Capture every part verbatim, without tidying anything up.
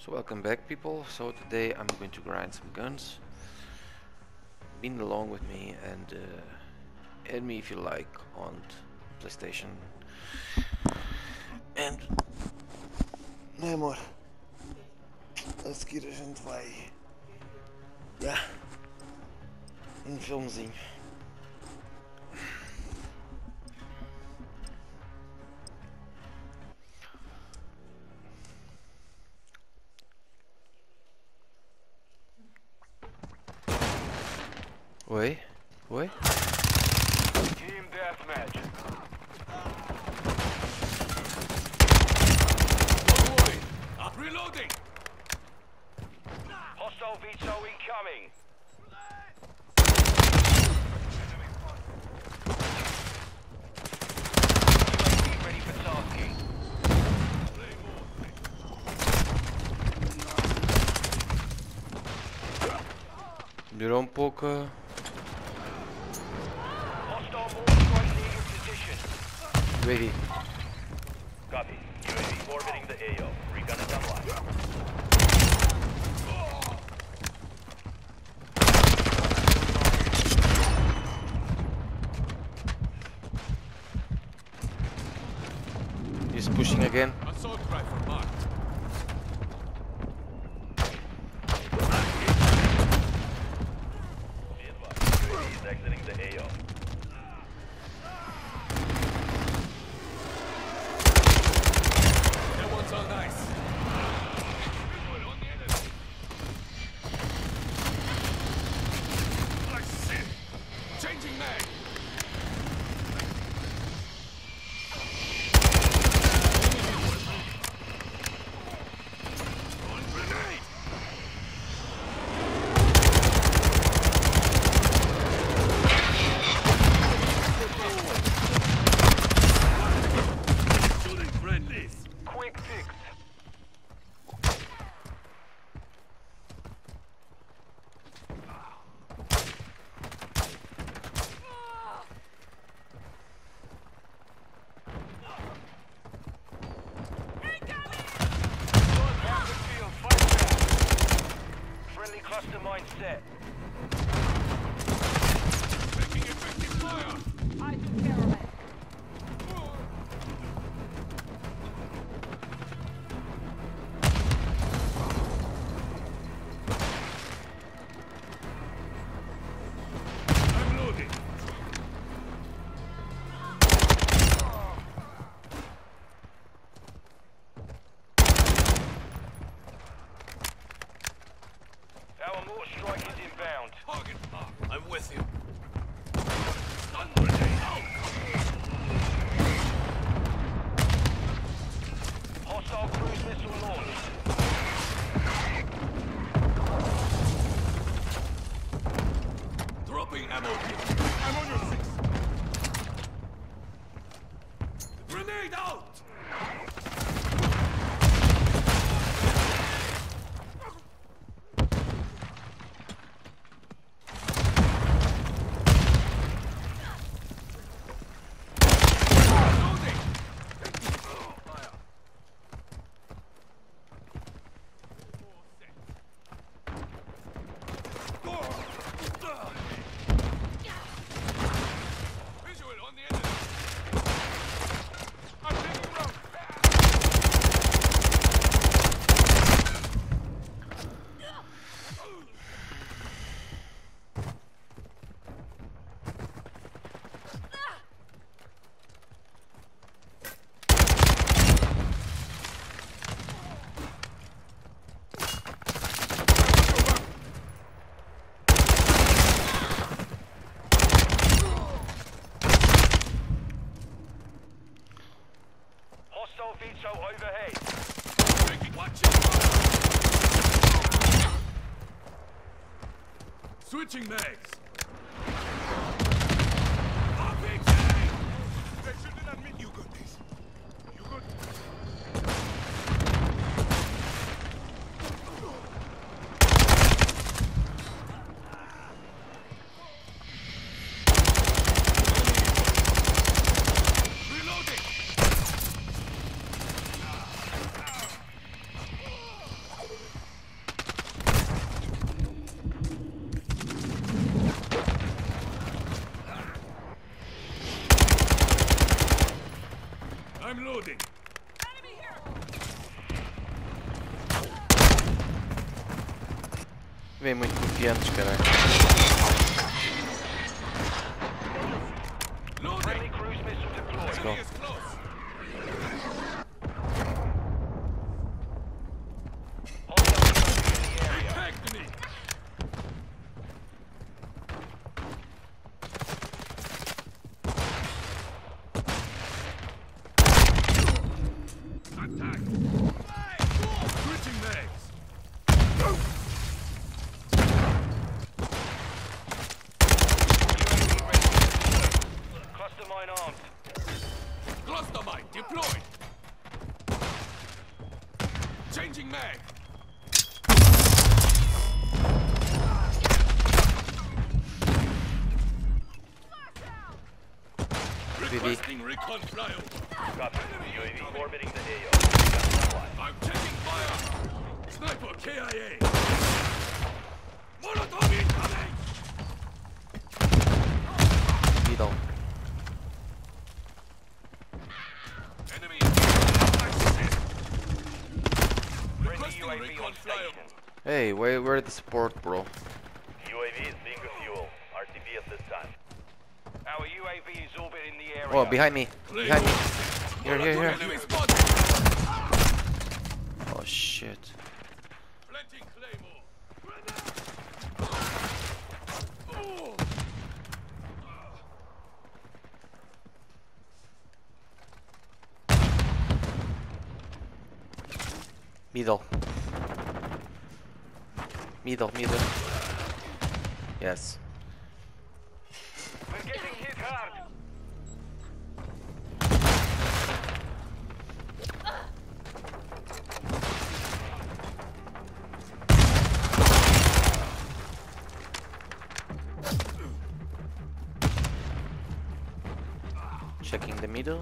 So welcome back, people. So today I'm going to grind some guns. Been along with me and uh, add me if you like on PlayStation. And não é, amor? A seguir a gente vai, yeah, um filmezinho. Oi? Oi? Team deathmatch. Reloading. Reloading. Hostile veto incoming. Be ready for tasking. Melhorou um pouco. Ready. Copy. U A V orbiting the A O. Recon is online. He's pushing again. Assault rifle marked. Be advised. U A V is exiting the A O. So nice. I see. Changing mag. Grenade. Shooting friendlies. Quick fix. Friendly cluster mine set. Making effective fire. I took care of it. I'm loading. Our mortar strike is inbound. Target marked. I'm with you. Stun grenade out. Hostile cruise missile launched. Dropping ammo here. I'm on your six. Grenade out! Hostile veto overhead. Watch it. Switching mags. R P G! They shouldn't admit you got this. You got reloading. Vem muito confiantes, caralho. Friendly cruise missile deployed. Let's go. Cluster mine armed. Cluster mine deployed. Changing mag. Requesting recon flyover. Copy. U A V orbiting the A O. I'm taking fire. Sniper K I A. Molotov incoming. Middle. Enemy. Friendly U A V on station. Hey, where where the support, bro? U A V is being fuel. R T B at this time. Our U A V is orbiting the area. Oh, behind me. Behind me. Here, here, here. Enemy spotted. Oh shit. Planting claymore. Oh. Middle. Middle, middle. Yes. We're getting hit hard. Checking the middle.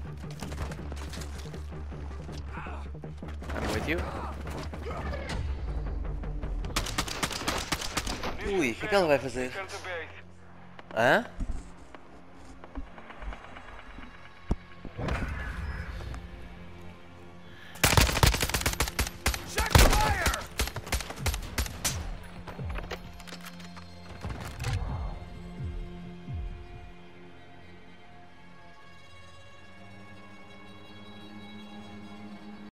I'm with you. Ui, o que é que ela vai fazer? Return to base. Hã?